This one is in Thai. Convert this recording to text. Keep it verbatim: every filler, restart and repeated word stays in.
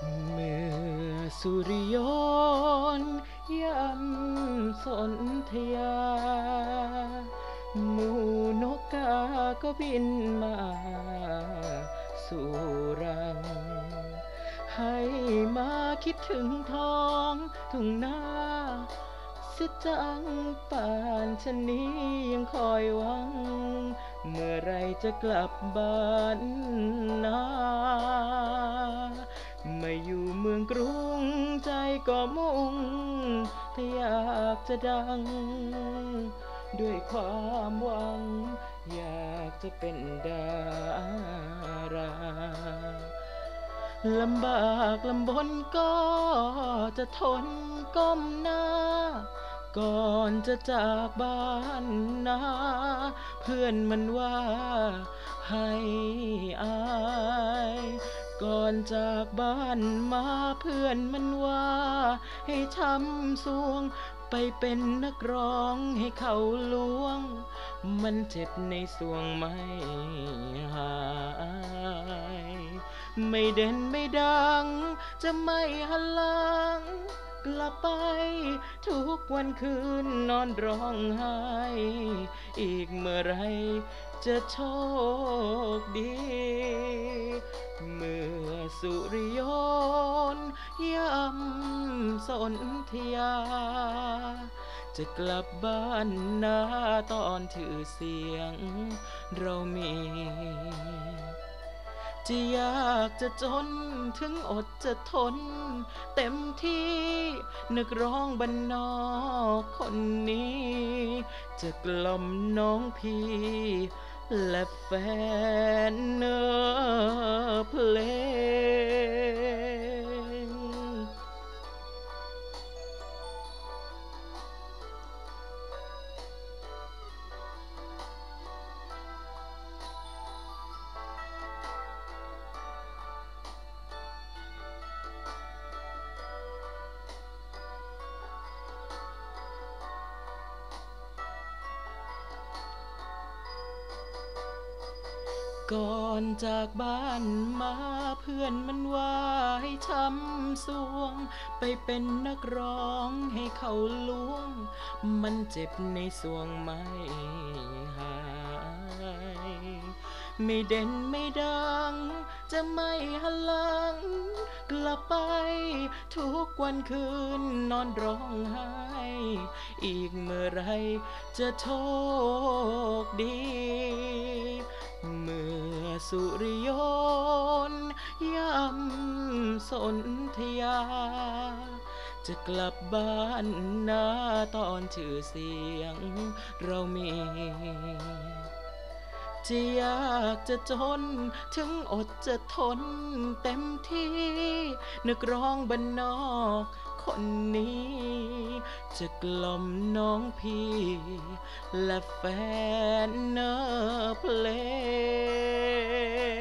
เมื่อสุริยนต์ยำสนธยาหมู่นกกาก็บินมาสู่รังให้มาคิดถึงท้องทุ่งนาเสียจังป่านชะนี้ยังคอยหวังเมื่อไรจะกลับบ้านนาไม่อยู่เมืองกรุงใจก็มุ่งถ้าอยากจะดังด้วยความหวังอยากจะเป็นดาราลำบากลำบนก็จะทนก้มหน้าก่อนจะจากบ้านนาเพื่อนมันว่าให้อายก่อนจากบ้านมาเพื่อนมันว่าให้ช้ำสวงไปเป็นนักร้องให้เขาล้วงมันเจ็บในสวงไม่หายไม่เด่นไม่ดังจะไม่หันหลังกลับไปทุกวันคืนนอนร้องไห้อีกเมื่อไรจะโชคดีเมื่อสุริยนต์ยำสนธยาจะกลับบ้านนาตอนถือเสียงเรามีจะอยากจะจนถึงอดจะทนเต็มที่นักร้องบ้านนอกคนนี้จะกล่อมน้องพี่และแฟนเนื้อเพลงก่อนจากบ้านมาเพื่อนมันว่าให้ช้ำสวงไปเป็นนักร้องให้เขาล้วงมันเจ็บในสวงไม่หายไม่เด่นไม่ดังจะไม่หันหลังกลับไปทุกวันคืนนอนร้องไห้อีกเมื่อไรจะโชคดีเมื่อสุริยนต์ยำสนธยาจะกลับบ้านนาตอนชื่อเสียงเรามีจะอยากจะจนถึงอดจะทนเต็มที่นักร้องบ้านนอกคนนี้จะกล่อมน้องพี่และแฟนเนอเพลง